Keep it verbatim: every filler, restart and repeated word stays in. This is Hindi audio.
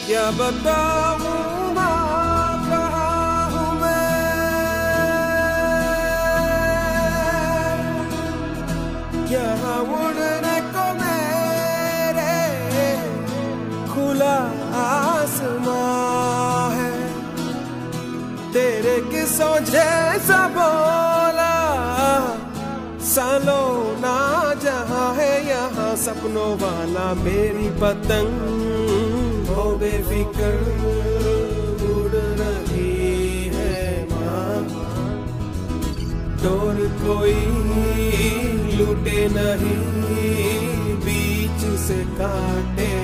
क्या बताऊं भाग रहा हूँ मैं, यहाँ उड़ने को मेरे खुला आसमां है। तेरे किस्सों जैसा बोला सालों ना जहाँ है, यहाँ सपनों वाला मेरी पतंग हो बेफिक्र उड़ रही है माँ। डोर कोई लूटे नहीं, बीच से काटे